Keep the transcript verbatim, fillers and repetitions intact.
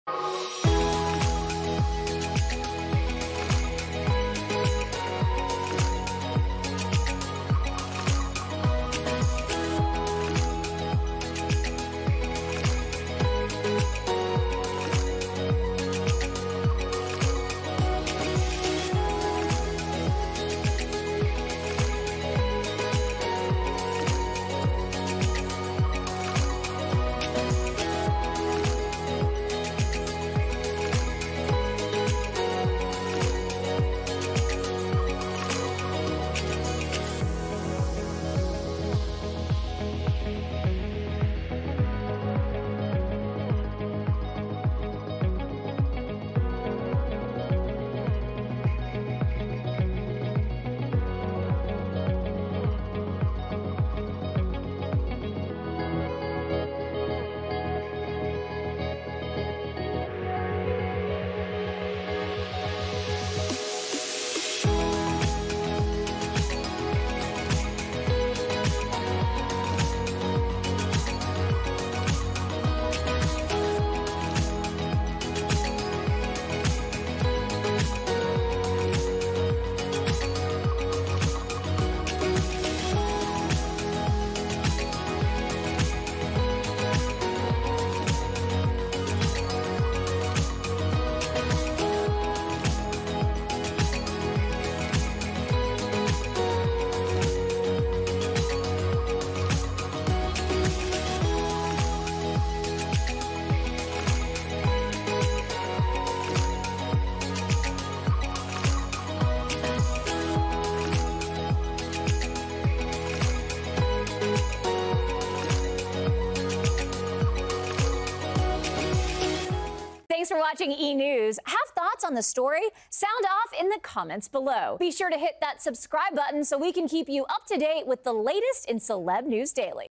Thanks for watching E! News. Have thoughts on the story? Sound off in the comments below. Be sure to hit that subscribe button so we can keep you up to date with the latest in celeb news daily.